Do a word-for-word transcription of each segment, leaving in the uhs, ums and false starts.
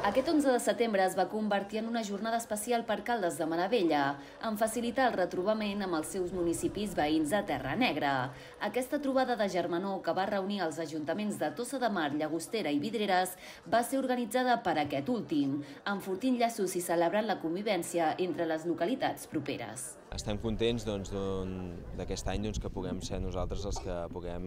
Aquest onze de setembre es va convertir en una jornada especial per Caldes de Malavella, en facilitar el retrobament amb els seus municipis veïns a Terra Negra. Aquesta trobada de germanor que va reunir els ajuntaments de Tossa de Mar, Llagostera i Vidreres va ser organitzada per aquest últim, enfortint llaços i celebrant la convivència entre les localitats properes. Estem contents d'aquest any que puguem ser nosaltres els que puguem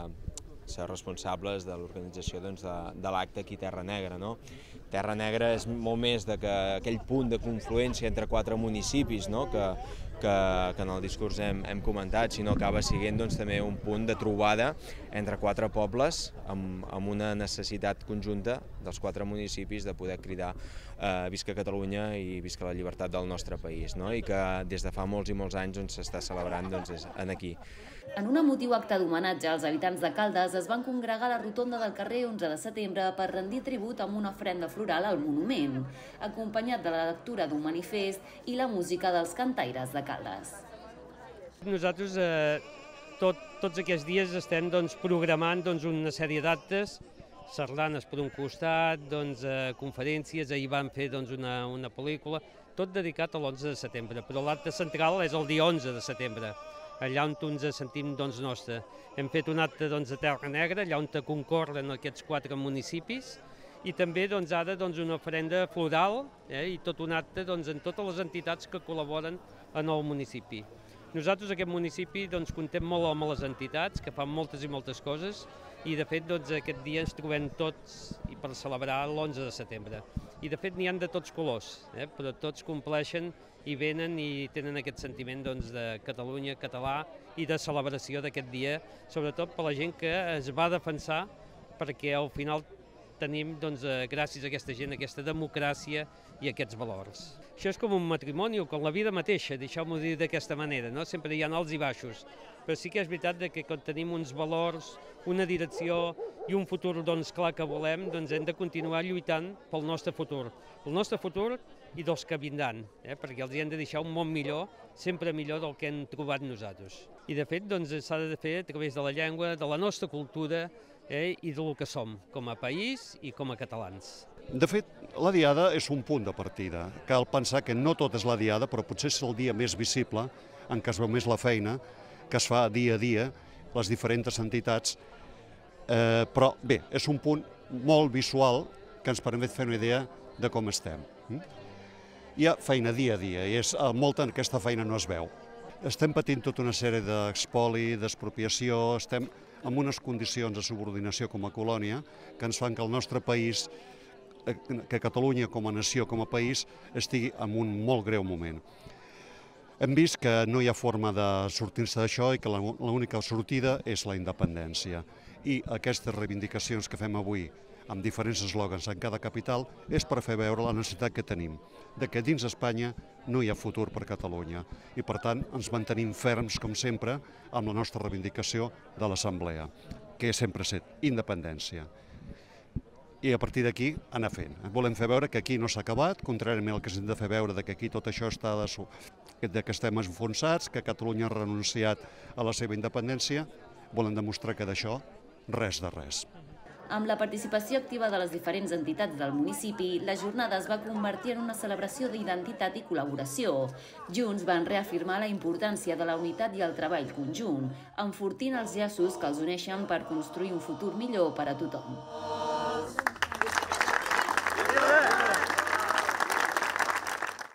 ser responsables de l'organització de l'acte aquí a Terra Negra. Terra Negra és molt més d'aquell punt de confluència entre quatre municipis que en el discurs hem comentat, sinó que acaba sent també un punt de trobada entre quatre pobles amb una necessitat conjunta dels quatre municipis de poder cridar visca Catalunya i visca la llibertat del nostre país, i que des de fa molts i molts anys s'està celebrant aquí. En un emotiu acte d'homenatge als habitants de Caldes es van congregar a la rotonda del carrer onze de setembre per rendir tribut amb una ofrenda floral al monument, acompanyat de la lectura d'un manifest i la música dels cantaires de Caldes. Nosaltres tots aquests dies estem programant una sèrie d'actes, sardanes per un costat, conferències, ahir vam fer una pel·lícula, tot dedicat a l'onze de setembre, però l'acte central és el dia onze de setembre, allà on ens sentim nostre. Hem fet un acte a Terra Negra, allà on concorren aquests quatre municipis, i també ara una ofrenda floral i tot un acte amb totes les entitats que col·laboren en el municipi. Nosaltres, aquest municipi, comptem molt amb les entitats, que fan moltes i moltes coses, i de fet aquest dia ens trobem tots per celebrar l'onze de setembre. I de fet n'hi ha de tots colors, però tots compleixen i venen i tenen aquest sentiment de Catalunya, català i de celebració d'aquest dia, sobretot per la gent que es va defensar, perquè al final tenim, gràcies a aquesta gent, aquesta democràcia i aquests valors. Això és com un matrimoni o com la vida mateixa, deixeu-m'ho dir d'aquesta manera, sempre hi ha alts i baixos, però sí que és veritat que quan tenim uns valors, una direcció i un futur clar que volem, hem de continuar lluitant pel nostre futur, pel nostre futur i dels que vindran, perquè els hem de deixar un món millor, sempre millor del que hem trobat nosaltres. I de fet s'ha de fer a través de la llengua, de la nostra cultura i del que som com a país i com a catalans. De fet, la Diada és un punt de partida. Cal pensar que no tot és la Diada, però potser és el dia més visible, en què es veu més la feina que es fa dia a dia, les diferents entitats, però bé, és un punt molt visual que ens permet fer una idea de com estem. Hi ha feina dia a dia i molta d'aquesta feina no es veu. Estem patint tota una sèrie d'espoli, d'expropiació, estem en unes condicions de subordinació com a colònia que ens fan que el nostre país, que Catalunya com a nació, com a país, estigui en un molt greu moment. Hem vist que no hi ha forma de sortir-se d'això i que l'única sortida és la independència. I aquestes reivindicacions que fem avui amb diferents eslògans en cada capital és per fer veure la necessitat que tenim, de que dins d'Espanya no hi ha futur per Catalunya i per tant ens mantenim ferms com sempre amb la nostra reivindicació de l'Assemblea, que sempre ha estat independència. I a partir d'aquí anar fent. Volem fer veure que aquí no s'ha acabat, contràriament al que s'ha de fer veure que aquí tot això està de que estem enfonsats, que Catalunya ha renunciat a la seva independència, volem demostrar que d'això res de res. Amb la participació activa de les diferents entitats del municipi, la jornada es va convertir en una celebració d'identitat i col·laboració. Junts van reafirmar la importància de la unitat i el treball conjunt, enfortint els llaços que els uneixen per construir un futur millor per a tothom.